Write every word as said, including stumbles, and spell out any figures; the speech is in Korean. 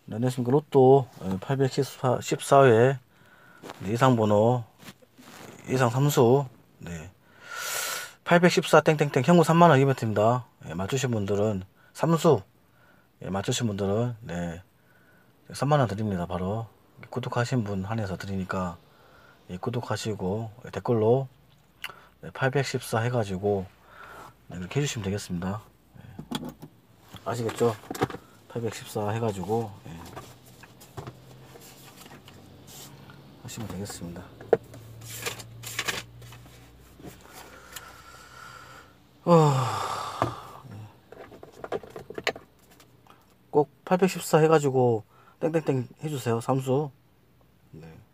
네, 안녕하십니까. 로또 팔백십사 회 예상번호 예상삼수 네, 팔백십사 땡땡땡 현금 삼만원 이벤트입니다. 예, 맞추신 분들은 삼수 예, 맞추신 분들은 네, 삼만원 드립니다. 바로 구독하신 분 한해서 드리니까 예, 구독하시고 예, 댓글로 네, 팔백십사 해가지고 네, 이렇게 해주시면 되겠습니다. 예, 아시겠죠? 팔백십사 해가지고 예, 하시면 되겠습니다. 어... 꼭 팔백십사 해가지고 땡땡땡 해주세요. 삼수. 네.